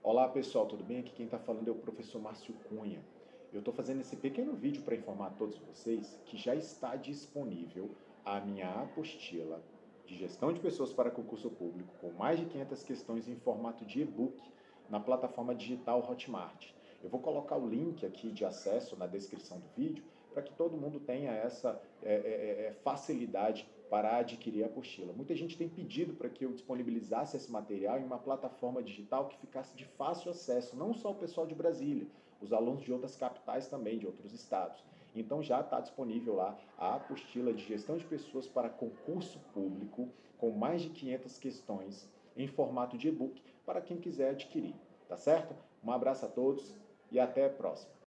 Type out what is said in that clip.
Olá pessoal, tudo bem? Aqui quem está falando é o professor Márcio Cunha. Eu estou fazendo esse pequeno vídeo para informar a todos vocês que já está disponível a minha apostila de gestão de pessoas para concurso público com mais de 500 questões em formato de e-book na plataforma digital Hotmart. Eu vou colocar o link aqui de acesso na descrição do vídeo para que todo mundo tenha essa facilidade para adquirir a apostila. Muita gente tem pedido para que eu disponibilizasse esse material em uma plataforma digital que ficasse de fácil acesso, não só o pessoal de Brasília, os alunos de outras capitais também, de outros estados. Então já está disponível lá a apostila de gestão de pessoas para concurso público, com mais de 500 questões em formato de e-book para quem quiser adquirir, tá certo? Um abraço a todos e até a próxima.